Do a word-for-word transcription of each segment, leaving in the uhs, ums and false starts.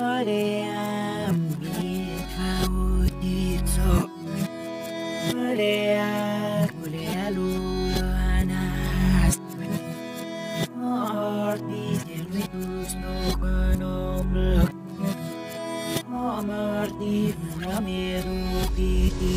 अरे आम्ही खाऊदिन्छौ अरे आगोले आलु र अनाज artificial no conoblo amarti ramero titi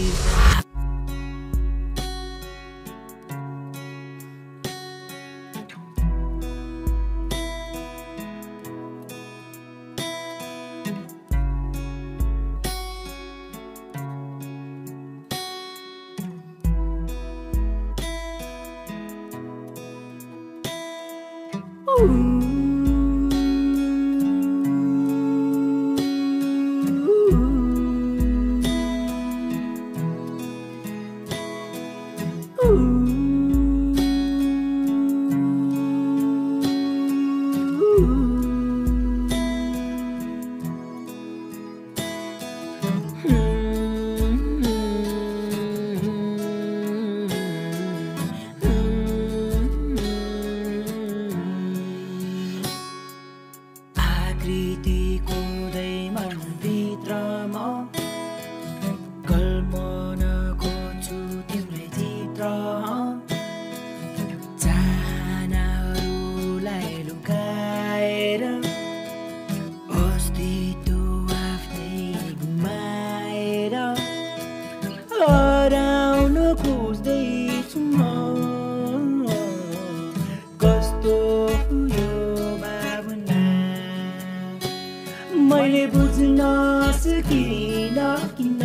मैले बुझ्न सकिन किन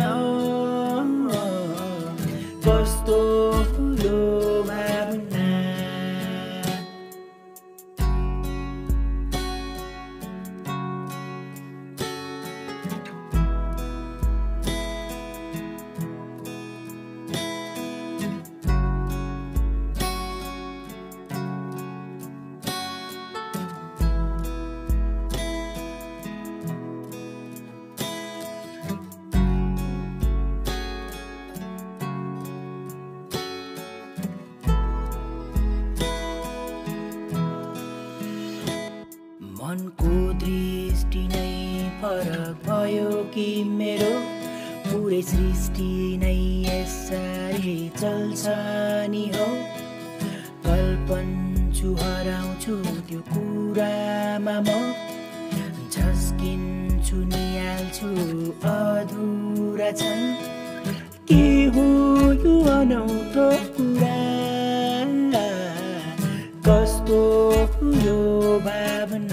कस्तो यो भावना मनको दृष्टि नै फरक भयो कि मेरो पुरै सृष्टि नै यसरी चल्छ नि हो कल्पन्छु हराउँछु त्यो कुरामा म झस्किन्छु निहाल्छु अधुरा छन् के हो यो अनौठो कुरा कस्तो यो भावना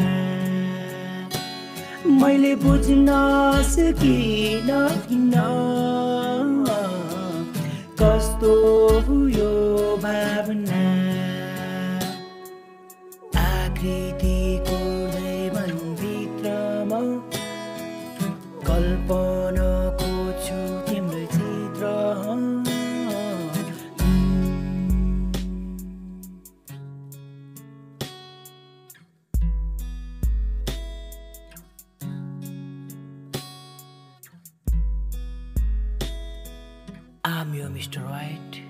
मैले बुझ्न सकिन किन कस्तो यो भावना आकृतिको मनभित्र म कल्पना खोज्छु तिम्रो चित्र I'm your Mister Right.